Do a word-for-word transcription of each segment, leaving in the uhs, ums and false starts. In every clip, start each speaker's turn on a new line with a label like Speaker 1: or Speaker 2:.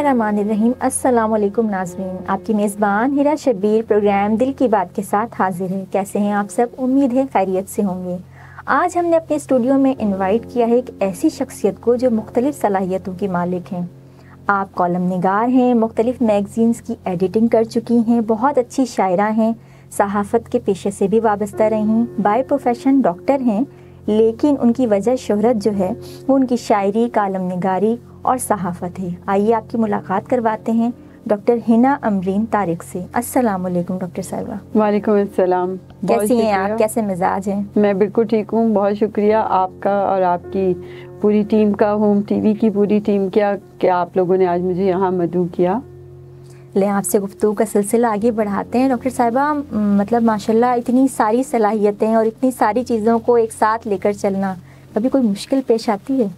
Speaker 1: बिस्मिल्लाहिर्रहमानिर्रहीम। अस्सलाम वालेकुम नाज़रीन, आपकी मेज़बान हिरा शब्बीर प्रोग्राम दिल की बात के साथ हाजिर है। कैसे हैं आप सब? उम्मीद है खैरियत से होंगे। आज हमने अपने स्टूडियो में इनवाइट किया है एक ऐसी शख्सियत को जो मुख्तलिफ सलाहियतों की मालिक हैं। आप कॉलम निगार हैं, मुख्तलिफ मैगज़ीन्स की एडिटिंग कर चुकी हैं, बहुत अच्छी शायरा हैं, सहाफ़त के पेशे से भी वाबस्ता रहीं, बाय प्रोफेशन डॉक्टर हैं, लेकिन उनकी वजह शोहरत जो है वो उनकी शायरी, कॉलम निगारी और सहाफ़त है। आइए आपकी मुलाकात करवाते हैं डॉक्टर हिना अमरीन तारिक से। अस्सलाम वालेकुम डॉक्टर साहिबा।
Speaker 2: वालेकुम अस्सलाम।
Speaker 1: कैसी हैं आप? कैसे मिजाज हैं?
Speaker 2: मैं बिल्कुल ठीक हूँ, बहुत शुक्रिया आपका और आपकी पूरी टीम का, होम टीवी की पूरी टीम का कि आप लोगों ने आज मुझे यहाँ मदऊ किया।
Speaker 1: ले आपसे गुफ्तगू का सिलसिला आगे बढ़ाते हैं। डॉक्टर साहिबा, मतलब माशाल्लाह इतनी सारी सलाहियतें और इतनी सारी चीज़ों को एक साथ लेकर चलना कभी कोई मुश्किल पेश आती है?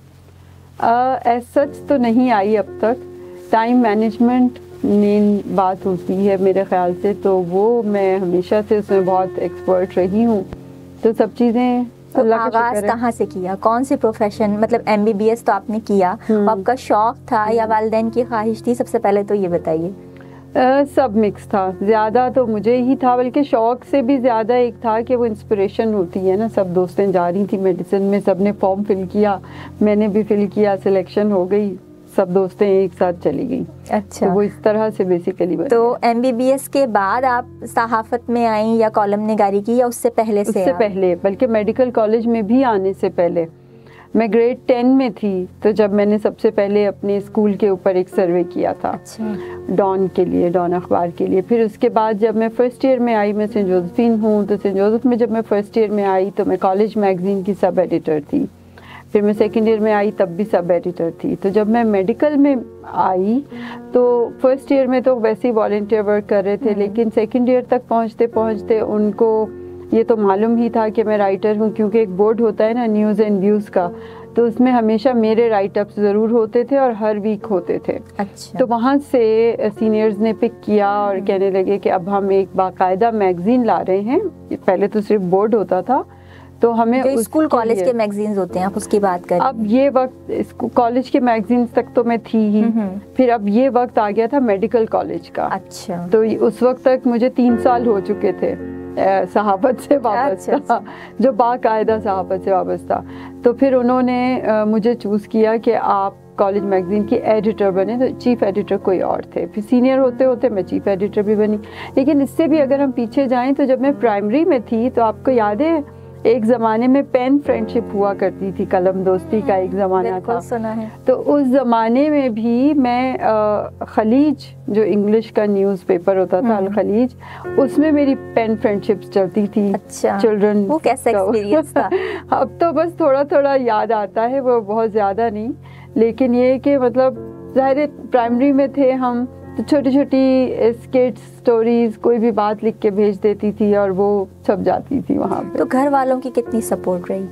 Speaker 2: एज सच तो नहीं आई अब तक। टाइम मैनेजमेंट मेन बात होती है मेरे ख्याल से, तो वो मैं हमेशा से उसमें बहुत एक्सपर्ट रही हूँ। तो सब चीज़ें
Speaker 1: तो आगाज़ कहाँ से किया? कौन से प्रोफेशन, मतलब एम बी बी एस तो आपने किया, आपका शौक़ था या वालिदैन की ख्वाहिश थी? सबसे पहले तो ये बताइए।
Speaker 2: Uh, सब मिक्स था। ज़्यादा तो मुझे ही था, बल्कि शौक़ से भी ज़्यादा एक था कि वो इंस्पिरेशन होती है ना। सब दोस्तें जा रही थी मेडिसिन में, सब ने फॉर्म फिल किया, मैंने भी फिल किया, सिलेक्शन हो गई, सब दोस्तें एक साथ चली गई।
Speaker 1: अच्छा,
Speaker 2: तो वो इस तरह से बेसिकली।
Speaker 1: तो एम बी बी एस के बाद आप सहाफ़त में आई या कॉलम निगारी की, या उससे पहले से?
Speaker 2: उससे पहले, बल्कि मेडिकल कॉलेज में भी आने से पहले मैं ग्रेड टेन में थी, तो जब मैंने सबसे पहले अपने स्कूल के ऊपर एक सर्वे किया था।
Speaker 1: अच्छा।
Speaker 2: डॉन के लिए, डॉन अखबार के लिए। फिर उसके बाद जब मैं फ़र्स्ट ईयर में आई, मैं सेंट जोसेफिन हूँ, तो सेंट जोसेफ में जब मैं फ़र्स्ट ईयर में आई तो मैं कॉलेज मैगज़ीन की सब एडिटर थी। फिर मैं सेकेंड ईयर में आई, तब भी सब एडिटर थी। तो जब मैं मेडिकल में आई तो फर्स्ट ईयर में तो वैसे ही वॉलंटियर वर्क कर रहे थे, लेकिन सेकेंड ईयर तक पहुँचते पहुँचते उनको ये तो मालूम ही था कि मैं राइटर हूँ, क्योंकि एक बोर्ड होता है ना न्यूज़ एंड व्यूज़ का, तो उसमें हमेशा मेरे राइटअप्स ज़रूर होते थे और हर वीक होते थे।
Speaker 1: अच्छा।
Speaker 2: तो वहाँ से सीनियर्स ने पिक किया और कहने लगे कि अब हम एक बाकायदा मैगज़ीन ला रहे हैं। पहले तो सिर्फ बोर्ड होता था, तो हमें
Speaker 1: जो स्कूल कॉलेज के मैगज़ीन्स होते हैं, आप उसकी बात करें।
Speaker 2: अब ये वक्त कॉलेज के मैगज़ीन्स तक तो मैं थी ही, फिर अब ये वक्त आ गया था मेडिकल कॉलेज का।
Speaker 1: अच्छा।
Speaker 2: तो उस वक्त तक मुझे तीन साल हो चुके थे सहाफ़त से वाबस्ता। अच्छा, जो बाकायदा सहाफ़त से वाबस्ता। तो फिर उन्होंने मुझे चूज़ किया कि आप कॉलेज मैगज़ीन की एडिटर बने। तो चीफ़ एडिटर कोई और थे, फिर सीनियर होते होते मैं चीफ़ एडिटर भी बनी। लेकिन इससे भी अगर हम पीछे जाएं तो जब मैं प्राइमरी में थी तो आपको याद है एक ज़माने में पेन फ्रेंडशिप हुआ करती थी, कलम दोस्ती का एक ज़माना था।
Speaker 1: सुना है।
Speaker 2: तो उस ज़माने में भी मैं आ, खलीज, जो इंग्लिश का न्यूज़पेपर होता था अल खलीज, उसमें मेरी पेन फ्रेंडशिप्स चलती थी।
Speaker 1: अच्छा।
Speaker 2: चिल्ड्रन,
Speaker 1: वो कैसा एक्सपीरियंस था?
Speaker 2: अब तो बस थोड़ा थोड़ा याद आता है, वो बहुत ज़्यादा नहीं। लेकिन ये कि मतलब ज़ाहिर प्राइमरी में थे हम, तो छोटी छोटी स्केट स्टोरीज, कोई भी बात लिख के भेज देती थी और वो छप जाती थी वहाँ पे।
Speaker 1: तो घर वालों की कितनी सपोर्ट रही?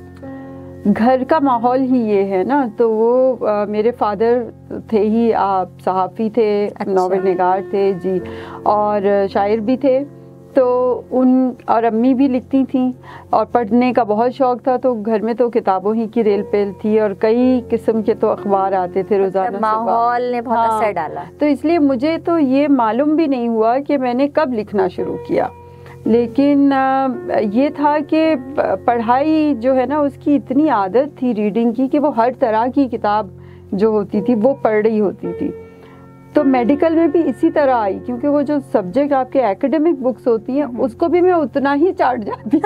Speaker 2: घर का माहौल ही ये है ना। तो वो आ, मेरे फादर थे ही आप सहाफ़ी थे। अच्छा। नॉवेल निगार थे जी, और शायर भी थे। तो उन और अम्मी भी लिखती थी और पढ़ने का बहुत शौक़ था। तो घर में तो किताबों ही की रेल पेल थी और कई किस्म के तो अखबार आते थे रोज़ाना।
Speaker 1: माहौल ने बहुत असर डाला।
Speaker 2: तो इसलिए मुझे तो ये मालूम भी नहीं हुआ कि मैंने कब लिखना शुरू किया। लेकिन ये था कि पढ़ाई जो है ना, उसकी इतनी आदत थी रीडिंग की कि वो हर तरह की किताब जो होती थी वो पढ़ रही होती थी। तो मेडिकल में भी इसी तरह आई, क्योंकि वो जो सब्जेक्ट आपके एकेडमिक बुक्स होती हैं उसको भी मैं उतना ही चाट जाती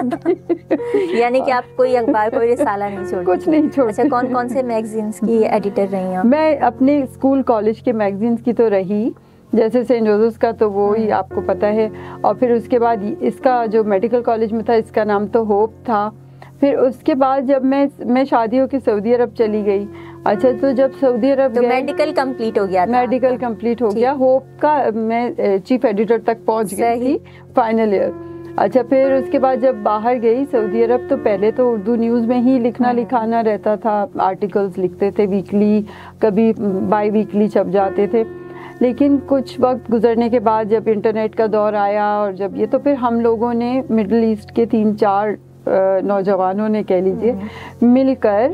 Speaker 2: थी।
Speaker 1: यानी कि आप कोई अखबार, कोई रिसाला नहीं छोड़ती?
Speaker 2: कुछ नहीं छोड़ती।
Speaker 1: अच्छा, कौन कौन से मैगजीन्स की एडिटर रही हैं?
Speaker 2: मैं अपने स्कूल कॉलेज के मैगजीन्स की तो रही, जैसे सेंट जोसेफ का तो वो ही आपको पता है, और फिर उसके बाद इसका जो मेडिकल कॉलेज में था इसका नाम तो होप था। फिर उसके बाद जब मैं मैं शादी होकर सऊदी अरब चली गई। अच्छा, तो जब सऊदी अरब
Speaker 1: तो मेडिकल कंप्लीट हो गया था?
Speaker 2: मेडिकल कंप्लीट हो गया। होप का मैं चीफ एडिटर तक पहुंच गई थी, फाइनल ईयर। अच्छा, फिर उसके बाद जब बाहर गई सऊदी अरब, तो पहले तो उर्दू न्यूज़ में ही लिखना लिखाना रहता था, आर्टिकल्स लिखते थे, वीकली कभी बाई वीकली छप जाते थे। लेकिन कुछ वक्त गुजरने के बाद जब इंटरनेट का दौर आया और जब ये, तो फिर हम लोगों ने मिडल ईस्ट के तीन चार नौजवानों ने कह लीजिए मिलकर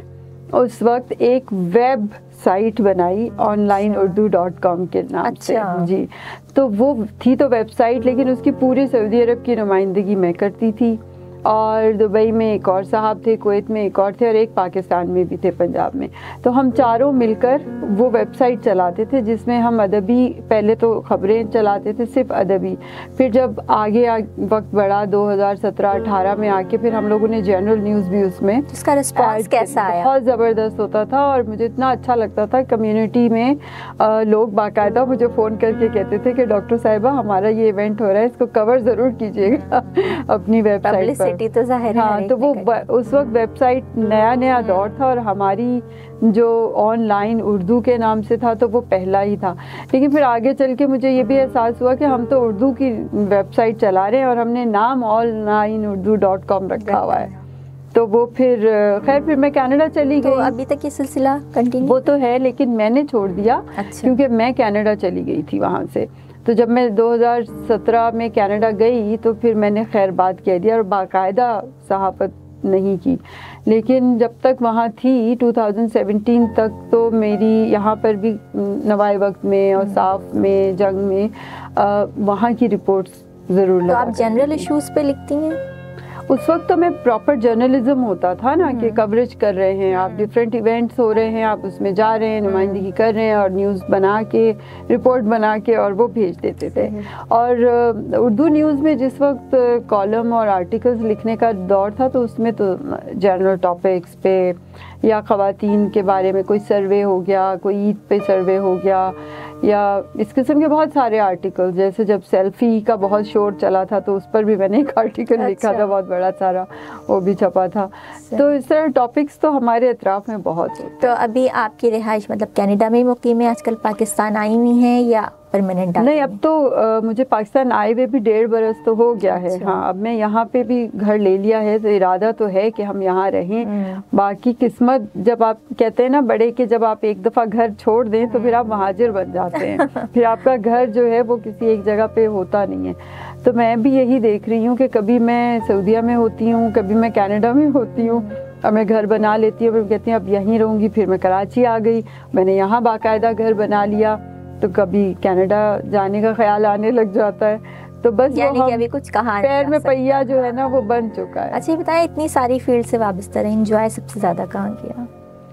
Speaker 2: उस वक्त एक वेब साइट बनाई ऑनलाइन उर्दू डॉट कॉम के नाम
Speaker 1: अच्छा।
Speaker 2: से। जी, तो वो थी तो वेबसाइट, लेकिन उसकी पूरी सऊदी अरब की नुमाइंदगी मैं करती थी, और दुबई में एक और साहब थे, कुवैत में एक और थे, और एक पाकिस्तान में भी थे, पंजाब में। तो हम चारों मिलकर वो वेबसाइट चलाते थे, जिसमें हम अदबी, पहले तो ख़बरें चलाते थे सिर्फ अदबी, फिर जब आगे आ, वक्त बढ़ा दो हज़ार सत्रह अठारह में आके फिर हम लोगों ने जनरल न्यूज़ भी उसमें।
Speaker 1: उसका रिस्पांस कैसा आया?
Speaker 2: बहुत ज़बरदस्त होता था, और मुझे इतना अच्छा लगता था। कम्युनिटी में आ, लोग बाकायदा मुझे फ़ोन करके कहते थे कि डॉक्टर साहिबा हमारा ये इवेंट हो रहा है, इसको कवर ज़रूर कीजिएगा अपनी वेबसाइट पर।
Speaker 1: तो जाहिर है।
Speaker 2: हाँ, तो वो उस वक्त वेबसाइट नया नया दौर था, और हमारी जो ऑनलाइन उर्दू के नाम से था तो वो पहला ही था। लेकिन फिर आगे चल के मुझे ये भी एहसास हुआ कि हम तो उर्दू की वेबसाइट चला रहे हैं और हमने नाम ऑनलाइन उर्दू डॉट कॉम रखा हुआ है। तो वो फिर खैर फिर मैं कनाडा चली गई।
Speaker 1: तो अभी तक ये सिलसिला कंटिन्यू?
Speaker 2: वो तो है, लेकिन मैंने छोड़ दिया।
Speaker 1: अच्छा।
Speaker 2: क्योंकि मैं कनाडा चली गई थी वहाँ से। तो जब मैं दो हज़ार सत्रह में कनाडा गई तो फिर मैंने खैर बात कह दिया और बाकायदा सहाफ़त नहीं की। लेकिन जब तक वहाँ थी दो हज़ार सत्रह तक तो मेरी यहाँ पर भी नवाए वक्त में और साफ में, जंग में आ, वहाँ की रिपोर्ट्स ज़रूर लगा।
Speaker 1: तो आप जनरल इश्यूज़ पे लिखती हैं?
Speaker 2: उस वक्त तो मैं प्रॉपर जर्नलिज्म होता था ना, कि कवरेज कर रहे हैं आप, डिफरेंट इवेंट्स हो रहे हैं, आप उसमें जा रहे हैं, नुमाइंदगी कर रहे हैं, और न्यूज़ बना के, रिपोर्ट बना के और वो भेज देते थे। और उर्दू न्यूज़ में जिस वक्त कॉलम और आर्टिकल्स लिखने का दौर था, तो उसमें तो जनरल टॉपिक्स पे या ख़वातीन के बारे में कोई सर्वे हो गया, कोई ईद पे सर्वे हो गया, या इस किस्म के बहुत सारे आर्टिकल। जैसे जब सेल्फ़ी का बहुत शोर चला था तो उस पर भी मैंने एक आर्टिकल अच्छा। लिखा था, बहुत बड़ा सारा, वो भी छपा था। तो इस तरह टॉपिक्स तो हमारे अतराफ़ में बहुत होते।
Speaker 1: तो अभी आपकी रिहाइश मतलब कनाडा में मुकीम है, आजकल पाकिस्तान आई हुई हैं या परमानेंट?
Speaker 2: नहीं, अब तो आ, मुझे पाकिस्तान आए हुए भी डेढ़ बरस तो हो गया है।
Speaker 1: अच्छा।
Speaker 2: हाँ, अब मैं यहाँ पे भी घर ले लिया है, तो इरादा तो है कि हम यहाँ रहें। बाकी किस्मत, जब आप कहते हैं ना बड़े कि जब आप एक दफ़ा घर छोड़ दें तो फिर आप महाजिर बन जाते हैं फिर आपका घर जो है वो किसी एक जगह पे होता नहीं है। तो मैं भी यही देख रही हूँ कि कभी मैं सऊदीया में होती हूँ, कभी मैं कनाडा में होती हूँ, और मैं घर बना लेती हूँ, फिर कहती हूँ अब यहीं रहूँगी। फिर मैं कराची आ गई, मैंने यहाँ बाकायदा घर बना लिया, तो कभी कनाडा जाने का ख्याल आने लग जाता है। तो बस
Speaker 1: यानी
Speaker 2: वो
Speaker 1: कि अभी कुछ कहा
Speaker 2: पैर में पहिया जो है ना वो बन चुका है।
Speaker 1: अच्छा, ये बताएं, इतनी सारी फील्ड से वाबस्ता रहे, एंजॉय सबसे ज़्यादा कहाँ किया?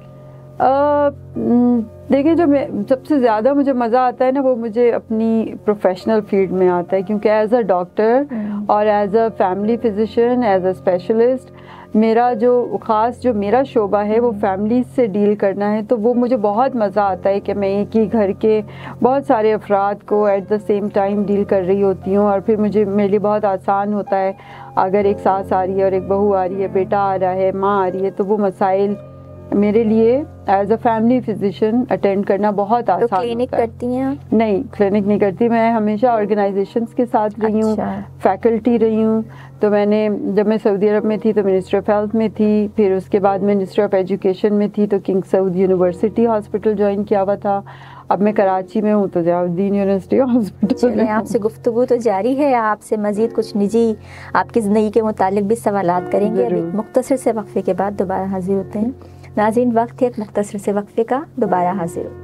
Speaker 2: देखिए, जो मैं सबसे ज़्यादा मुझे मज़ा आता है ना, वो मुझे अपनी प्रोफेशनल फील्ड में आता है, क्योंकि एज अ डॉक्टर और as a family physician, as a specialist, मेरा जो ख़ास जो मेरा शोबा है वो फैमिली से डील करना है। तो वो मुझे बहुत मज़ा आता है कि मैं एक ही घर के बहुत सारे अफराद को at the same time deal कर रही होती हूँ, और फिर मुझे मेरे लिए बहुत आसान होता है। अगर एक सास आ रही है और एक बहू आ रही है, बेटा आ रहा है, माँ आ रही है, तो वो मसाइल मेरे लिए as a family physician attend करना बहुत आसान होता है।
Speaker 1: क्लिनिक करती हैं?
Speaker 2: नहीं, क्लिनिक नहीं करती। मैं हमेशा ऑर्गेनाइजेशंस के साथ रही हूँ। अच्छा। फैकल्टी रही हूँ। तो मैंने, जब मैं सऊदी अरब में थी तो मिनिस्ट्री ऑफ हेल्थ में थी, फिर उसके बाद मिनिस्ट्री ऑफ एजुकेशन में थी, तो King Saud university hospital join किया हुआ था। अब मैं कराची में हूँ तो ज़ियाउद्दीन यूनिवर्सिटी हॉस्पिटल।
Speaker 1: आपसे गुफ्तगू तो जारी है, आपसे मज़ीद कुछ निजी आपकी ज़िंदगी के मुतालिक भी सवालात करेंगे। अभी मुख्तसर से वक्फे के बाद दोबारा हाजिर होते हैं। नाज़रीन, वक्त है एक मुख्तसर से वक्फे का, दोबारा हाजिर होते हैं।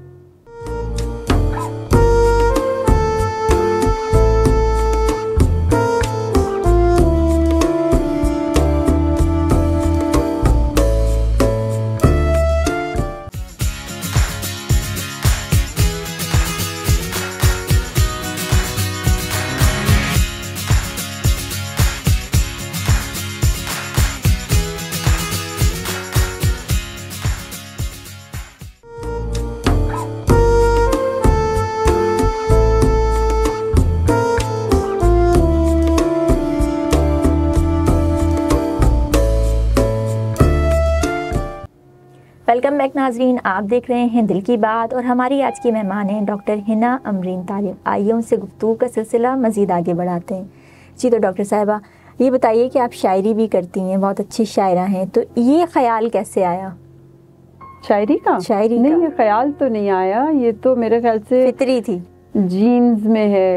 Speaker 1: वेलकम बैक नाजरीन, आप देख रहे हैं दिल की बात, और हमारी आज की मेहमान हैं डॉक्टर हिना अमरीन तालिब। आइए उनसे गुफ्तगू का सिलसिला मज़ीद आगे बढ़ाते हैं। जी, तो डॉक्टर साहिबा, ये बताइए कि आप शायरी भी करती हैं, बहुत अच्छी शायरा हैं, तो ये ख्याल कैसे आया?
Speaker 2: शायरी का?
Speaker 1: शायरी
Speaker 2: नहीं,
Speaker 1: का।
Speaker 2: ये ख्याल तो नहीं आया, ये तो मेरे ख्याल से
Speaker 1: फितरी थी,
Speaker 2: जीन्स में है।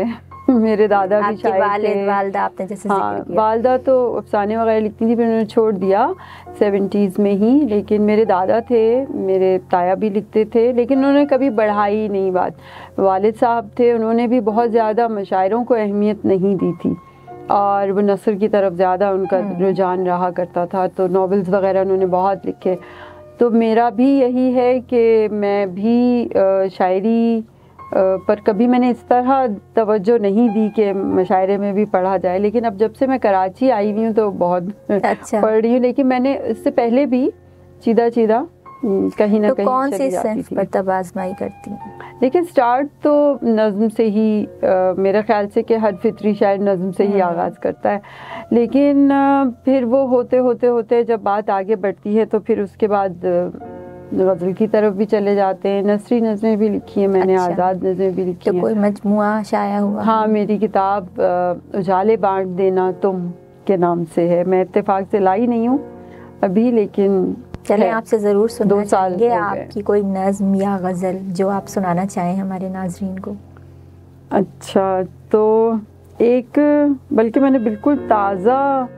Speaker 2: मेरे दादा भी शायर
Speaker 1: वालिद
Speaker 2: थे।
Speaker 1: वालदा आपने जैसे
Speaker 2: हाँ,
Speaker 1: जिक्र किया।
Speaker 2: वालदा तो अफसाने वगैरह लिखती थी, फिर उन्होंने छोड़ दिया सेवेंटीज़ में ही। लेकिन मेरे दादा थे, मेरे ताया भी लिखते थे, लेकिन उन्होंने कभी बढ़ाई नहीं बात। वालिद साहब थे, उन्होंने भी बहुत ज़्यादा मशायरों को अहमियत नहीं दी थी और वो नस्र की तरफ ज़्यादा उनका रुझान रहा करता था। तो नॉवेल्स वगैरह उन्होंने बहुत लिखे। तो मेरा भी यही है कि मैं भी शायरी पर कभी मैंने इस तरह तवज्जो नहीं दी कि मशायरे में भी पढ़ा जाए। लेकिन अब जब से मैं कराची आई हुई हूँ तो बहुत
Speaker 1: अच्छा।
Speaker 2: पढ़ रही हूँ। लेकिन मैंने इससे पहले भी चीदा चीदा कहीं ना
Speaker 1: तो
Speaker 2: कहीं
Speaker 1: कौन सी
Speaker 2: चली जाती
Speaker 1: सिंफ
Speaker 2: थी।
Speaker 1: पर तब आजमाई करती हैं?
Speaker 2: देखिए, स्टार्ट तो नज़्म से ही, आ, मेरा ख्याल से कि हर फितरी शायर नज़्म से ही आगाज़ करता है। लेकिन आ, फिर वो होते होते होते जब बात आगे बढ़ती है तो फिर उसके बाद गज़ल की तरफ भी चले जाते हैं। नसरी नज़में भी लिखी हैं मैंने। अच्छा। आज़ाद नज़में भी लिखी
Speaker 1: तो
Speaker 2: हैं।
Speaker 1: कोई मजमुआ शाया हुआ?
Speaker 2: हाँ, मेरी किताब उजाले बांट देना तुम के नाम से है। मैं इत्तेफाक से लाई नहीं हूँ अभी, लेकिन
Speaker 1: चले आपसे ज़रूर सुनना चाहेंगे आपकी कोई नज़्म या गज़ल जो आप सुनाना चाहें हमारे नाज़रीन को।
Speaker 2: अच्छा, तो एक, बल्कि मैंने बिल्कुल ताज़ा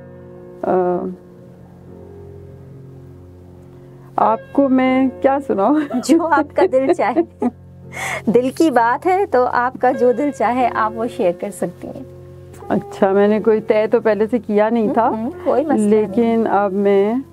Speaker 2: आपको मैं क्या सुनाऊं?
Speaker 1: जो आपका दिल चाहे। दिल की बात है तो आपका जो दिल चाहे आप वो शेयर कर सकती हैं।
Speaker 2: अच्छा, मैंने कोई तय तो पहले से किया नहीं था,
Speaker 1: कोई मसला
Speaker 2: लेकिन
Speaker 1: नहीं।
Speaker 2: अब मैं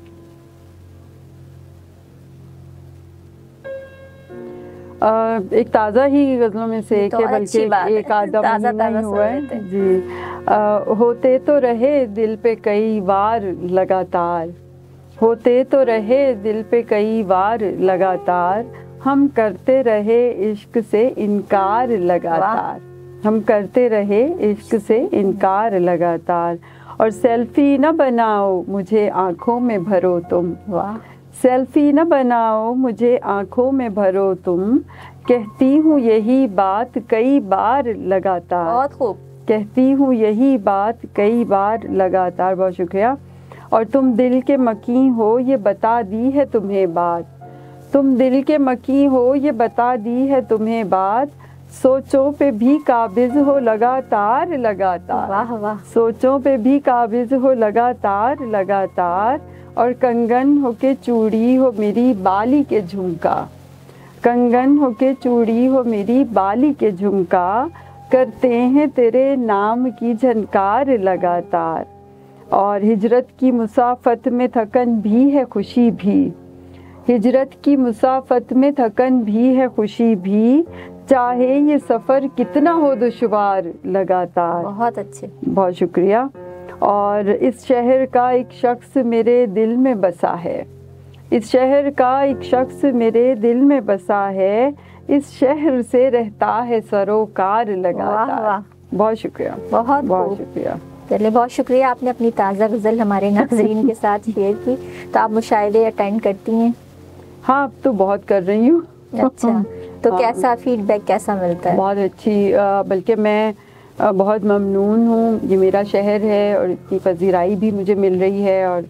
Speaker 2: आ, एक ताज़ा ही गज़लों में से एक है, बल्कि एक आधा महीना ही हुआ है जी। आ, होते तो रहे दिल पे कई बार लगातार, होते तो रहे दिल पे कई बार लगातार, हम करते रहे इश्क से इनकार लगातार, हम करते रहे इश्क से इनकार लगातार। और सेल्फी न बनाओ मुझे आँखों में भरो तुम, वाह, सेल्फी न बनाओ मुझे आँखों में भरो तुम, कहती हूँ यही बात कई बार लगातार,
Speaker 1: बहुत खूब,
Speaker 2: कहती हूँ यही बात कई बार लगातार। बहुत शुक्रिया। और तुम दिल के मकीन हो ये बता दी है तुम्हें बात, तुम दिल के मकीन हो ये बता दी है तुम्हें बात, सोचों पे भी काबिज हो लगातार लगातार,
Speaker 1: वाह वाह,
Speaker 2: सोचों पे भी काबिज हो लगातार लगातार। और कंगन हो के चूड़ी हो मेरी बाली के झुमका, कंगन हो के चूड़ी हो मेरी बाली के झुमका, करते हैं तेरे नाम की झनकार लगातार। और हिजरत की मुसाफत में थकन भी है खुशी भी, हिजरत की मुसाफत में थकन भी है खुशी भी, चाहे ये सफ़र कितना हो दुश्वार लगातार।
Speaker 1: बहुत अच्छे,
Speaker 2: बहुत शुक्रिया। और इस शहर का एक शख्स मेरे दिल में बसा है, इस शहर का एक शख्स मेरे दिल में बसा है, इस शहर से रहता है सरोकार लगातार।
Speaker 1: वाह,
Speaker 2: बहुत शुक्रिया,
Speaker 1: बहुत
Speaker 2: बहुत शुक्रिया।
Speaker 1: चलिए, बहुत शुक्रिया, आपने अपनी ताज़ा गज़ल हमारे नाज़रीन के साथ शेयर की। तो आप मुशायरे अटेंड करती हैं?
Speaker 2: हाँ, अब तो बहुत कर रही हूँ।
Speaker 1: अच्छा, तो
Speaker 2: हाँ,
Speaker 1: कैसा फीडबैक कैसा मिलता है?
Speaker 2: बहुत अच्छी, बल्कि मैं बहुत ममनून हूँ, ये मेरा शहर है और इतनी पजीराई भी मुझे मिल रही है और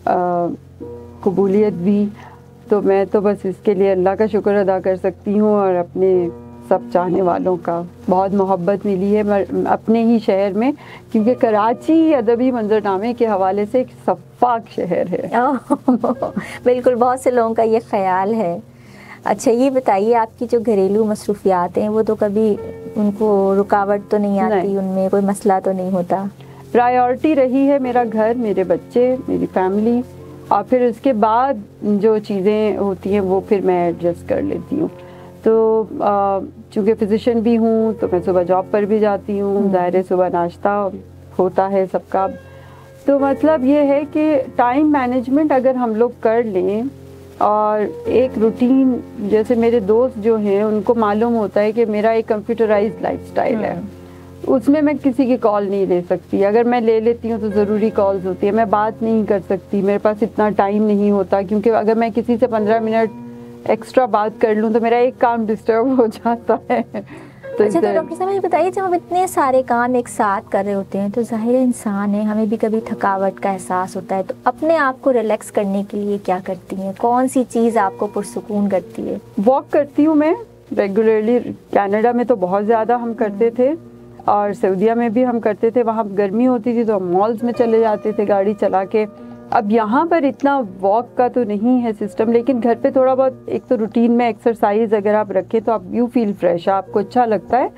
Speaker 2: कबूलियत भी। तो मैं तो बस इसके लिए अल्लाह का शुक्र अदा कर सकती हूँ और अपने सब चाहने वालों का। बहुत मोहब्बत मिली है अपने ही शहर में, क्योंकि कराची अदबी मंजरनामे के हवाले से एक सफ़ाक शहर है।
Speaker 1: बिल्कुल, बहुत से लोगों का ये ख्याल है। अच्छा, ये बताइए, आपकी जो घरेलू मसरूफियात हैं वो तो कभी उनको रुकावट तो नहीं आती? नहीं। उनमें कोई मसला तो नहीं होता?
Speaker 2: प्रायोरिटी रही है मेरा घर, मेरे बच्चे, मेरी फैमिली, और फिर उसके बाद जो चीज़ें होती हैं वो फिर मैं एडजस्ट कर लेती हूँ। तो चूँकि फ़िज़िशियन भी हूँ तो मैं सुबह जॉब पर भी जाती हूँ, ज़ाहिर है सुबह नाश्ता होता है सबका। तो मतलब ये है कि टाइम मैनेजमेंट अगर हम लोग कर लें और एक रूटीन, जैसे मेरे दोस्त जो हैं उनको मालूम होता है कि मेरा एक कंप्यूटराइज्ड लाइफस्टाइल है, उसमें मैं किसी की कॉल नहीं ले सकती। अगर मैं ले लेती हूँ तो ज़रूरी कॉल्स होती है, मैं बात नहीं कर सकती, मेरे पास इतना टाइम नहीं होता, क्योंकि अगर मैं किसी से पंद्रह मिनट एक्स्ट्रा बात कर लूँ तो मेरा एक काम डिस्टर्ब हो जाता है।
Speaker 1: तो अच्छा, तो डॉक्टर साहब ये बताइए, जब हम इतने सारे काम एक साथ कर रहे होते हैं तो ज़ाहिर इंसान है, हमें भी कभी थकावट का एहसास होता है, तो अपने आप को रिलैक्स करने के लिए क्या करती हैं? कौन सी चीज़ आपको पुरसुकून करती है?
Speaker 2: वॉक करती हूँ मैं रेगुलरली। कनाडा में तो बहुत ज़्यादा हम करते थे, और सऊदीया में भी हम करते थे, वहाँ गर्मी होती थी तो हम मॉल्स में चले जाते थे गाड़ी चला के। अब यहाँ पर इतना वॉक का तो नहीं है सिस्टम, लेकिन घर पे थोड़ा बहुत एक तो रूटीन में एक्सरसाइज अगर आप रखें तो आप यू फील फ्रेश, आपको अच्छा लगता है।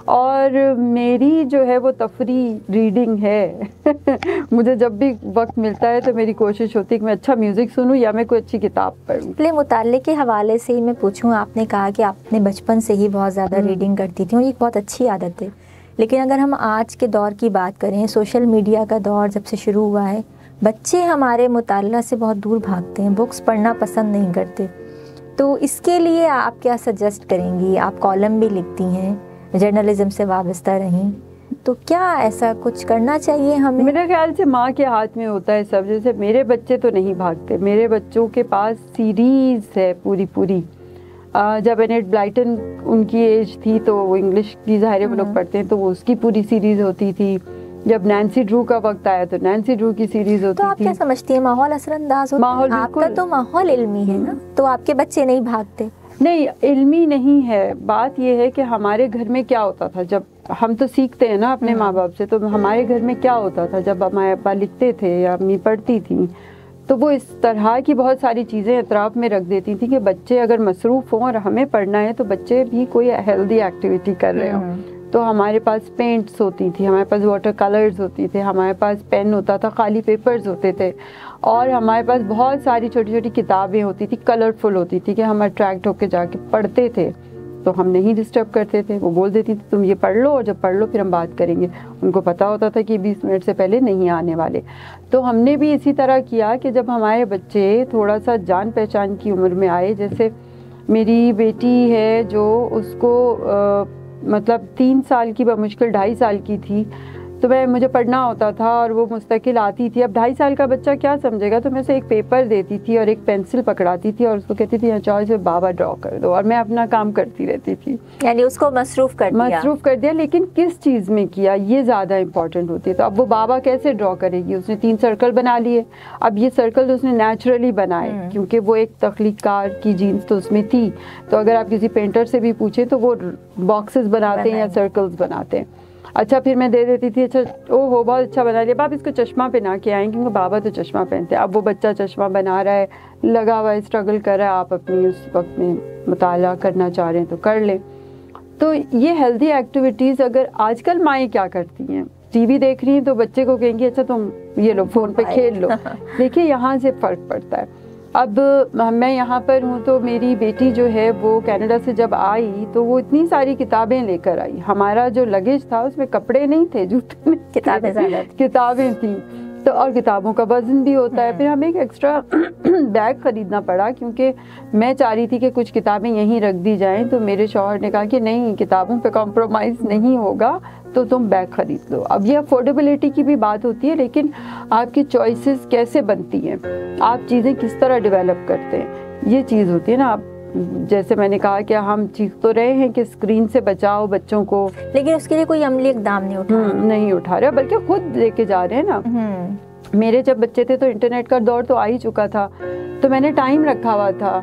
Speaker 2: और मेरी जो है वो तफरी रीडिंग है मुझे जब भी वक्त मिलता है तो मेरी कोशिश होती है कि मैं अच्छा म्यूज़िक सुनूं या मैं कोई अच्छी किताब पढूं।
Speaker 1: इसलिए मुताल्ले के हवाले से ही मैं पूछूं, आपने कहा कि आपने बचपन से ही बहुत ज़्यादा रीडिंग करती थी और ये एक बहुत अच्छी आदत है, लेकिन अगर हम आज के दौर की बात करें, सोशल मीडिया का दौर जब से शुरू हुआ है, बच्चे हमारे मुताल्ला से बहुत दूर भागते हैं, बुक्स पढ़ना पसंद नहीं करते। तो इसके लिए आप क्या सजेस्ट करेंगी? आप कॉलम भी लिखती हैं, जर्नलिज्म से वाबस्ता रहीं, तो क्या ऐसा कुछ करना चाहिए हमें?
Speaker 2: मेरे ख्याल से माँ के हाथ में होता है सब। जैसे मेरे बच्चे तो नहीं भागते, मेरे बच्चों के पास सीरीज़ है पूरी पूरी। आ, जब एनेट ब्लाइटन उनकी एज थी तो वो इंग्लिश की ज़ाहिर वो लोग पढ़ते हैं तो वो उसकी पूरी सीरीज़ होती थी। जब नैन्सी ड्रू का वक्त आया तो नैन्सी ड्रू की सीरीज होती थी।
Speaker 1: तो आप क्या समझती हैं, माहौल असरअंदाज होता है? आपका तो माहौल इल्मी है ना, तो आपके बच्चे नहीं भागते?
Speaker 2: नहीं, इल्मी नहीं है, बात यह है कि हमारे घर में क्या होता था, जब हम तो सीखते हैं ना अपने माँ बाप से, तो हमारे घर में क्या होता था जब हमारे अब्बा लिखते थे या अम्मी पढ़ती थी तो वो इस तरह की बहुत सारी चीज़ें अतराफ़ में रख देती थी कि बच्चे अगर मसरूफ़ हों और हमें पढ़ना है तो बच्चे भी कोई हेल्दी एक्टिविटी कर रहे हों। तो हमारे पास पेंट्स होती थी, हमारे पास वाटर कलर्स होती थे, हमारे पास पेन होता था, खाली पेपर्स होते थे, और हमारे पास बहुत सारी छोटी छोटी किताबें होती थी, कलरफुल होती थी कि हम अट्रैक्ट होकर जाके पढ़ते थे। तो हम नहीं डिस्टर्ब करते थे, वो बोल देती थी तुम ये पढ़ लो और जब पढ़ लो फिर हम बात करेंगे। उनको पता होता था कि बीस मिनट से पहले नहीं आने वाले। तो हमने भी इसी तरह किया कि जब हमारे बच्चे थोड़ा सा जान पहचान की उम्र में आए, जैसे मेरी बेटी है जो उसको आ, मतलब तीन साल की बमुश्किल ढाई साल की थी तो मैं मुझे पढ़ना होता था और वो मुस्तकिल आती थी। अब ढाई साल का बच्चा क्या समझेगा, तो मैं उसे एक पेपर देती थी और एक पेंसिल पकड़ाती थी और उसको कहती थी अच्छा इसे बाबा ड्रॉ कर दो, और मैं अपना काम करती रहती थी।
Speaker 1: यानी उसको मसरूफ़ कर दिया।
Speaker 2: मसरूफ़ कर दिया, लेकिन किस चीज़ में किया ये ज़्यादा इंपॉर्टेंट होती है। तो अब वो बाबा कैसे ड्रॉ करेगी, उसने तीन सर्कल बना लिए। अब ये सर्कल उसने नेचुरली बनाए क्योंकि वो एक तख्लीकार की जीन्स तो उसमें थी। तो अगर आप किसी पेंटर से भी पूछें तो वो बॉक्सेस बनाते हैं या सर्कल्स बनाते हैं। अच्छा, फिर मैं दे देती थी, अच्छा ओ हो बहुत अच्छा बना लिया, बाप इसको चश्मा पहना के आएँ क्योंकि बाबा तो चश्मा पहनते हैं। अब वो बच्चा चश्मा बना रहा है, लगा हुआ है, स्ट्रगल कर रहा है, आप अपनी उस वक्त में मुताला करना चाह रहे हैं तो कर लें। तो ये हेल्दी एक्टिविटीज़ अगर आजकल माएँ क्या करती हैं, टीवी देख रही हैं तो बच्चे को कहेंगी अच्छा तुम ये लो फ़ोन पे खेल लो। देखिए यहाँ से फ़र्क पड़ता है। अब मैं यहाँ पर हूँ तो मेरी बेटी जो है वो कनाडा से जब आई तो वो इतनी सारी किताबें लेकर आई। हमारा जो लगेज था उसमें कपड़े नहीं थे, जूते नहीं,
Speaker 1: किताबें ज़्यादा
Speaker 2: किताबें थी। तो और किताबों का वज़न भी होता है। फिर हमें एक एक्स्ट्रा बैग ख़रीदना पड़ा क्योंकि मैं चाह रही थी कि कुछ किताबें यहीं रख दी जाएं। तो मेरे शौहर ने कहा कि नहीं, किताबों पे कॉम्प्रोमाइज़ नहीं होगा तो तुम बैग ख़रीद लो। अब ये अफोर्डेबिलिटी की भी बात होती है, लेकिन आपकी चॉइसेस कैसे बनती हैं, आप चीज़ें किस तरह डेवलप करते हैं, ये चीज़ होती है ना। आप जैसे मैंने कहा कि हम चीख तो रहे हैं कि स्क्रीन से बचाओ बच्चों को,
Speaker 1: लेकिन उसके लिए कोई अमली इकदाम नहीं उठा
Speaker 2: नहीं उठा रहे, बल्कि खुद लेके जा रहे हैं ना। मेरे जब बच्चे थे तो इंटरनेट का दौर तो आ ही चुका था, तो मैंने टाइम रखा हुआ था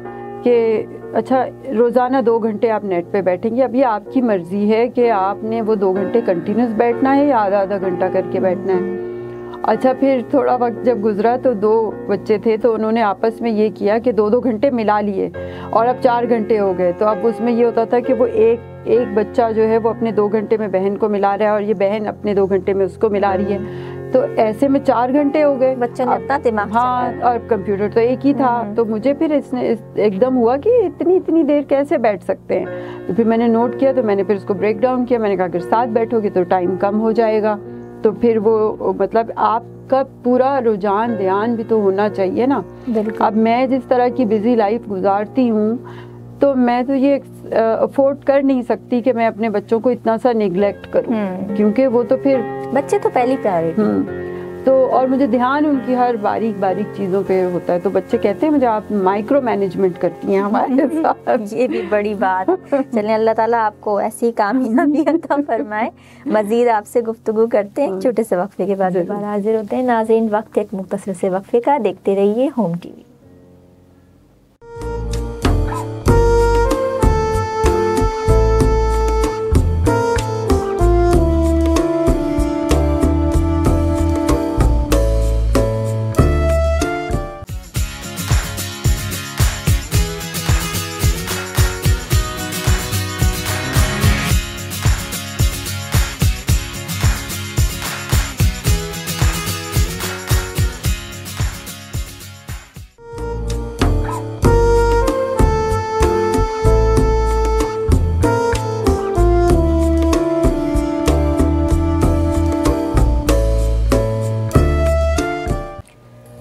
Speaker 2: कि अच्छा रोज़ाना दो घंटे आप नेट पे बैठेंगे। अब ये आपकी मर्ज़ी है कि आपने वो दो घंटे कंटिन्यूस बैठना है या आधा आधा घंटा करके बैठना है। अच्छा, फिर थोड़ा वक्त जब गुजरा तो दो बच्चे थे तो उन्होंने आपस में ये किया कि दो दो घंटे मिला लिए और अब चार घंटे हो गए। तो अब उसमें ये होता था कि वो एक एक बच्चा जो है वो अपने दो घंटे में बहन को मिला रहा है और ये बहन अपने दो घंटे में उसको मिला रही है। तो ऐसे में चार घंटे हो गए।
Speaker 1: बच्चों ने अपना दिमाग,
Speaker 2: हाँ, और कंप्यूटर तो एक ही था। तो मुझे फिर इसने इस, एकदम हुआ कि इतनी इतनी देर कैसे बैठ सकते हैं। तो फिर मैंने नोट किया, तो मैंने फिर उसको ब्रेक डाउन किया। मैंने कहा अगर साथ बैठोगे तो टाइम कम हो जाएगा। तो फिर वो मतलब आपका पूरा रुझान ध्यान भी तो होना चाहिए ना। अब मैं जिस तरह की बिजी लाइफ गुजारती हूँ तो मैं तो ये अफोर्ड कर नहीं सकती कि मैं अपने बच्चों को इतना सा निगलेक्ट करूँ, क्योंकि वो तो फिर
Speaker 1: बच्चे तो पहली प्रायोरिटी।
Speaker 2: तो और मुझे ध्यान उनकी हर बारीक बारीक चीज़ों पे होता है। तो बच्चे कहते हैं मुझे आप माइक्रो मैनेजमेंट करती हैं हमारे साथ।
Speaker 1: ये भी बड़ी बात। चलें, अल्लाह ताला आपको ऐसी कामयाबी अता फरमाए। मज़ीद आपसे गुफ्तगू करते हैं, छोटे से वक्फे के बाद दोबारा हाजिर होते हैं। नाज़रीन, वक्त एक मुख्तसर से वक्फे का, देखते रहिए होम टीवी।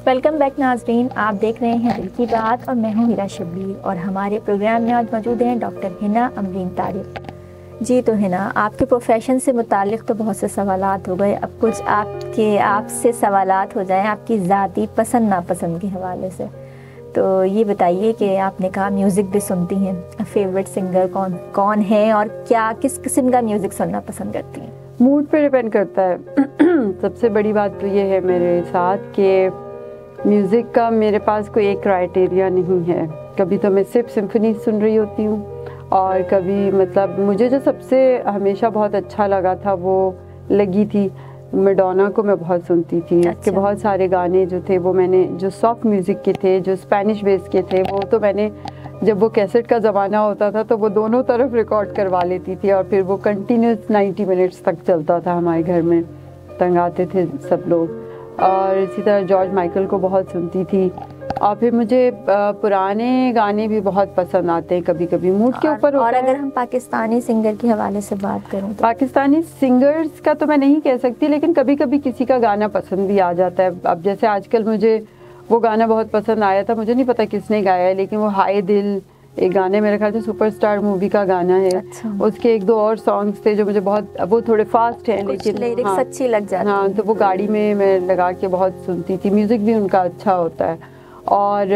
Speaker 1: वेलकम बैक नाज़रीन, आप देख रहे हैं दिल की बात और मैं हूं हीरा शब्बीर और हमारे प्रोग्राम में आज मौजूद हैं डॉक्टर हिना अमरीन तारिक। जी तो हिना, आपके प्रोफेशन से मुताल्लिक़ तो बहुत से सवालात हो गए, अब कुछ आपके आपसे सवालात हो जाएं आपकी ज़ाती पसंद नापसंद के हवाले से। तो ये बताइए कि आपने कहा म्यूज़िक भी सुनती हैं, फेवरेट सिंगर कौन कौन है और क्या किस किस्म का म्यूज़िक सुनना पसंद करती हैं?
Speaker 2: मूड पे डिपेंड करता है। सबसे बड़ी बात तो ये है मेरे साथ कि म्यूज़िक का मेरे पास कोई एक क्राइटेरिया नहीं है। कभी तो मैं सिर्फ सिम्फनी सुन रही होती हूँ और कभी मतलब मुझे जो सबसे हमेशा बहुत अच्छा लगा था वो लगी थी मैडोना को मैं बहुत सुनती थी। अच्छा। उसके बहुत सारे गाने जो थे वो मैंने जो सॉफ्ट म्यूज़िक के थे, जो स्पेनिश बेस के थे, वो तो मैंने जब वो कैसेट का ज़माना होता था तो वो दोनों तरफ रिकॉर्ड करवा लेती थी और फिर वो कंटिन्यूस नाइन्टी मिनट्स तक चलता था हमारे घर में, तंग आते थे सब लोग। और इसी तरह जॉर्ज माइकल को बहुत सुनती थी और फिर मुझे पुराने गाने भी बहुत पसंद आते हैं कभी कभी मूड के ऊपर।
Speaker 1: और अगर हम पाकिस्तानी सिंगर के हवाले से बात करें तो
Speaker 2: पाकिस्तानी सिंगर्स का तो मैं नहीं कह सकती, लेकिन कभी कभी किसी का गाना पसंद भी आ जाता है। अब जैसे आजकल मुझे वो गाना बहुत पसंद आया था, मुझे नहीं पता किसने गाया है, लेकिन वो हाय दिल एक गाने मेरे ख्याल से सुपरस्टार मूवी का गाना है। अच्छा। उसके एक दो और सॉन्ग्स थे जो मुझे बहुत, वो थोड़े फास्ट हैं लेकिन
Speaker 1: लिरिक्स हाँ, अच्छी लग जाती है।
Speaker 2: हाँ, तो वो गाड़ी में मैं लगा के बहुत सुनती थी। म्यूज़िक भी उनका अच्छा होता है। और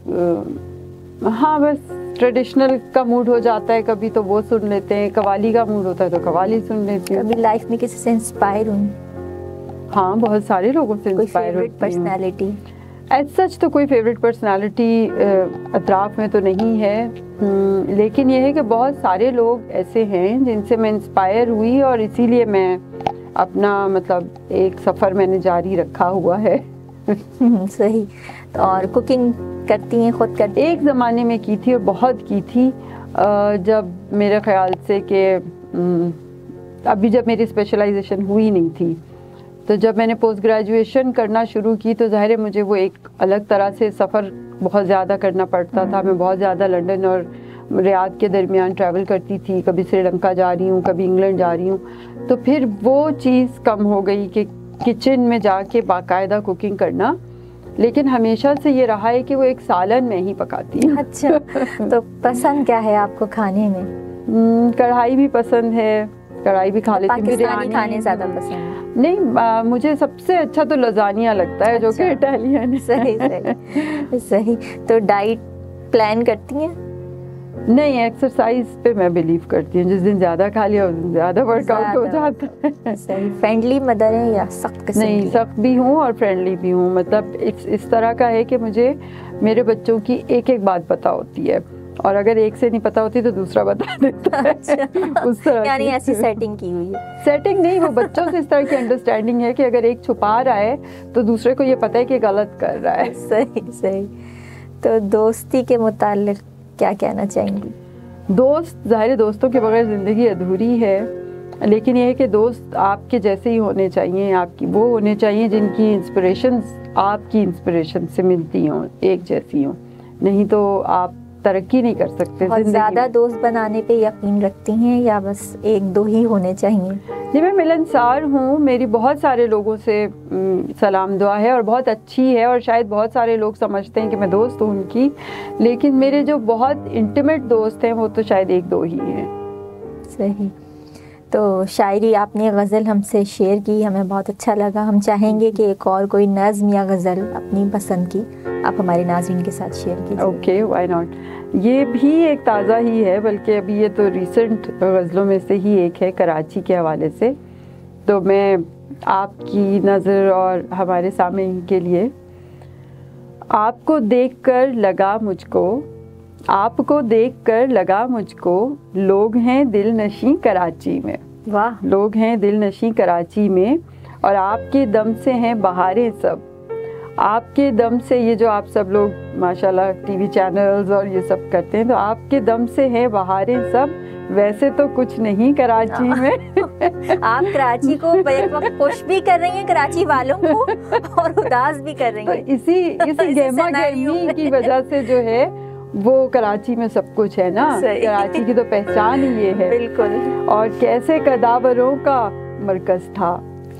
Speaker 2: हाँ, बस ट्रेडिशनल का मूड हो जाता है कभी तो वो सुन लेते हैं, कवाली का मूड होता है तो कवाली सुन लेती हूँ।
Speaker 1: कभी लाइफ में किसी से इंस्पायर हुई?
Speaker 2: हाँ, बहुत सारे लोगों से इंस्पायर हुई।
Speaker 1: पर्सनैलिटी
Speaker 2: एज सच तो कोई फेवरेट पर्सनालिटी अतराफ़ में तो नहीं है, लेकिन यह है कि बहुत सारे लोग ऐसे हैं जिनसे मैं इंस्पायर हुई और इसीलिए मैं अपना मतलब एक सफ़र मैंने जारी रखा हुआ है।
Speaker 1: सही। तो और कुकिंग करती हैं, खुद करती?
Speaker 2: एक ज़माने में की थी और बहुत की थी, जब मेरे ख़्याल से कि अभी जब मेरी स्पेशलाइजेशन हुई नहीं थी, तो जब मैंने पोस्ट ग्रेजुएशन करना शुरू की तो ज़ाहिर है मुझे वो एक अलग तरह से सफ़र बहुत ज़्यादा करना पड़ता था। मैं बहुत ज़्यादा लंदन और रियाद के दरमियान ट्रैवल करती थी, कभी श्रीलंका जा रही हूँ, कभी इंग्लैंड जा रही हूँ, तो फिर वो चीज़ कम हो गई कि किचन में जाके बाकायदा कुकिंग करना। लेकिन हमेशा से ये रहा है कि वो एक सालन मैं ही पकाती हूँ।
Speaker 1: अच्छा। तो पसंद क्या है आपको खाने में?
Speaker 2: कढ़ाई भी पसंद है, कढ़ाई भी खा लेती हूँ।
Speaker 1: बिरयानी खाने ज़्यादा पसंद है?
Speaker 2: नहीं, आ, मुझे सबसे अच्छा तो लजानिया लगता है। अच्छा। जो कि इटालियन है।
Speaker 1: सही सही सही। तो डाइट प्लान करती हैं?
Speaker 2: नहीं, एक्सरसाइज पे मैं बिलीव करती हूँ। जिस दिन ज़्यादा खा लिया उस दिन ज़्यादा वर्कआउट हो जाता है।
Speaker 1: सही। फ्रेंडली मदर है या सख्त किस्म?
Speaker 2: नहीं, सख्त भी हूँ और फ्रेंडली भी हूँ। मतलब इस इस तरह का है कि मुझे मेरे बच्चों की एक एक बात पता होती है और अगर एक से नहीं पता होती तो दूसरा बता देता है। अच्छा।
Speaker 1: उस तरह यानी ऐसी सेटिंग की हुई है?
Speaker 2: सेटिंग नहीं, वो बच्चों से इस तरह की अंडरस्टैंडिंग है कि अगर एक छुपा रहा है तो दूसरे को ये पता है कि गलत कर रहा है।
Speaker 1: सही सही। तो दोस्ती के मुताल्लिक क्या कहना चाहेंगी?
Speaker 2: दोस्त, ज़ाहिर दोस्तों के बगैर ज़िंदगी अधूरी है, लेकिन ये है कि दोस्त आपके जैसे ही होने चाहिए, आपकी वो होने चाहिए जिनकी इंस्पिरेशंस आपकी इंस्पिरेशन से मिलती हों, एक जैसी हों, नहीं तो आप तरक्की नहीं कर सकते।
Speaker 1: बहुत ज़्यादा दोस्त बनाने पे यकीन रखती हैं या बस एक दो ही होने चाहिए?
Speaker 2: जी, मैं मिलनसार हूँ, मेरी बहुत सारे लोगों से सलाम दुआ है और बहुत अच्छी है और शायद बहुत सारे लोग समझते हैं कि मैं दोस्त हूँ उनकी, लेकिन मेरे जो बहुत इंटीमेट दोस्त हैं वो तो शायद एक दो ही हैं।
Speaker 1: सही। तो शायरी आपने गज़ल हमसे शेयर की, हमें बहुत अच्छा लगा। हम चाहेंगे कि एक और कोई नज़्म या गज़ल अपनी पसंद की आप हमारे नाज़रीन के साथ शेयर कीजिए।
Speaker 2: Okay, why not. ये भी एक ताज़ा ही है, बल्कि अभी ये तो रिसेंट गज़लों में से ही एक है, कराची के हवाले से। तो मैं आपकी नज़र और हमारे सामईन के लिए, आपको देखकर लगा मुझको, आपको देखकर लगा मुझको, लोग हैं दिल नशी कराची में।
Speaker 1: वाह।
Speaker 2: लोग हैं दिल नशी कराची में और आपके दम से हैं बहारें सब, आपके दम से, ये जो आप सब लोग माशाल्लाह टीवी चैनल्स और ये सब करते हैं, तो आपके दम से हैं बहारें सब, वैसे तो कुछ नहीं कराची में।
Speaker 1: आप कराची को एक वक्त खुश भी कर रही हैं, कराची वालों को, और उदास भी कर रही हैं।
Speaker 2: तो इसी इसी गहमा गहमी की वजह से जो है वो कराची में सब कुछ है ना। कराची की तो पहचान ही ये है।
Speaker 1: बिल्कुल।
Speaker 2: और कैसे कदावरों का मरकज था,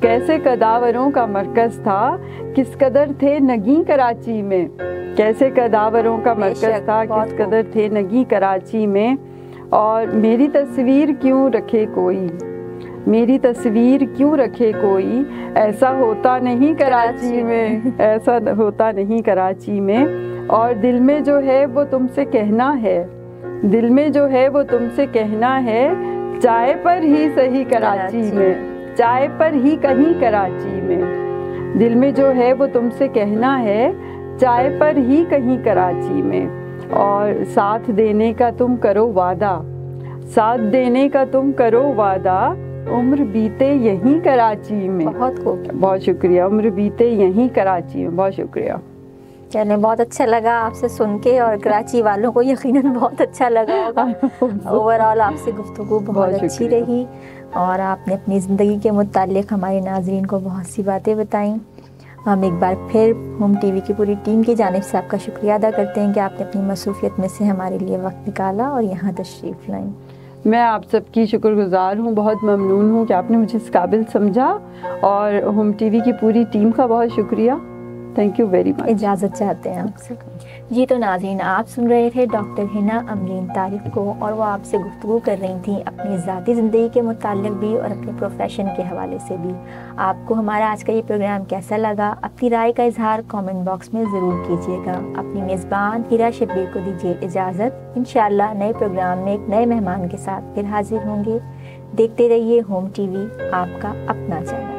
Speaker 2: कैसे कदावरों का मरकज़ था, किस कदर थे नगी कराची में। कैसे कदावरों का मरकज़ था, किस कदर थे नगी कराची में। और मेरी तस्वीर क्यों रखे कोई, मेरी तस्वीर क्यों रखे कोई, ऐसा होता नहीं कराची में, ऐसा होता नहीं कराची में। और दिल में जो है वो तुमसे कहना है, दिल में जो है वो तुमसे कहना है, चाय पर ही सही कराची में, चाय पर ही कहीं कराची में। दिल में जो है वो तुमसे कहना है, चाय पर ही कहीं कराची में। और साथ देने का तुम करो वादा, साथ देने का तुम करो वादा, उम्र बीते यहीं कराची में।
Speaker 1: बहुत खूब,
Speaker 2: बहुत शुक्रिया। उम्र बीते यहीं कराची में। बहुत शुक्रिया।
Speaker 1: चलिए, बहुत अच्छा लगा आपसे सुन के, और कराची वालों को यकीनन बहुत अच्छा लगा होगा। ओवरऑल आपसे गुफ्तगू बहुत, बहुत अच्छी रही, और आपने अपनी ज़िंदगी के मुताल्लिक़ हमारे नाज़रीन को बहुत सी बातें बताईं। हम एक बार फिर होम टीवी की पूरी टीम की जानिब से आपका शुक्रिया अदा करते हैं कि आपने अपनी मसरूफ़ियत में से हमारे लिए वक्त निकाला और यहाँ तशरीफ़ लाईं।
Speaker 2: मैं आप सबकी शुक्रगुज़ार हूँ, बहुत ममनून हूँ कि आपने मुझे इस काबिल समझा, और होम टीवी की पूरी टीम का बहुत शुक्रिया। Thank you very much.
Speaker 1: इजाज़त चाहते हैं आपसे। जी तो नाज़रीन, आप सुन रहे थे डॉक्टर हिना अमरीन तारिक को, और वो आपसे गुफ्तगू कर रही थी अपनी ज़ाती ज़िंदगी के मुताल्लिक़ भी और अपने प्रोफेशन के हवाले से भी। आपको हमारा आज का ये प्रोग्राम कैसा लगा, अपनी राय का इजहार कमेंट बॉक्स में ज़रूर कीजिएगा। अपनी मेज़बान हिरा शब्बीर को दीजिए इजाज़त। इंशाअल्लाह नए प्रोग्राम में एक नए मेहमान के साथ फिर हाजिर होंगे। देखते रहिए होम टीवी, आपका अपना चैनल।